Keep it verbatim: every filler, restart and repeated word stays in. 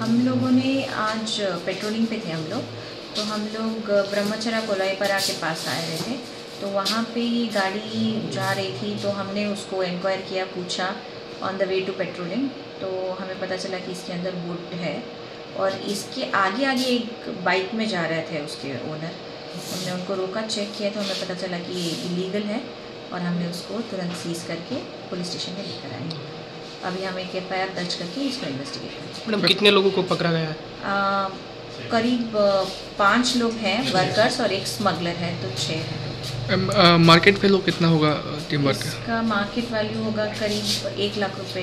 हम लोगों ने आज पेट्रोलिंग पे थे हम लोग, तो हम लोग ब्रह्मचरा कोलाईपरा के पास आए हुए थे। तो वहाँ पे ये गाड़ी जा रही थी, तो हमने उसको इंक्वायर किया, पूछा on the way to patrolling. तो हमें पता चला कि इसके अंदर वुड है और इसके आगे आगे एक बाइक में जा रहे थे उसके ओनर। हमने उनको रोका, चेक किया, तो हमें पता चला कि ये इलीगल है और हमने उसको तुरंत सीज़ करके पुलिस स्टेशन में लेकर आए। अभी हम एक एफ आई आर दर्ज करके इसको इन्वेस्टिगेट करेंगे। मैडम कितने लोगों को पकड़ा गया है? आ, करीब पाँच लोग हैं वर्कर्स और एक स्मगलर है, तो छः हैं। मार्केट वैल्यू कितना होगा टीम वर्क? इसका मार्केट वैल्यू होगा करीब एक लाख रुपए।